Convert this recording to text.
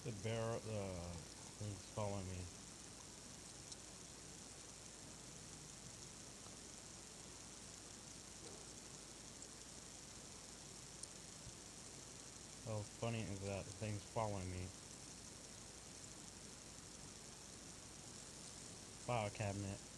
The bear, thing's following me. Oh, funny is that the thing's following me. File cabinet.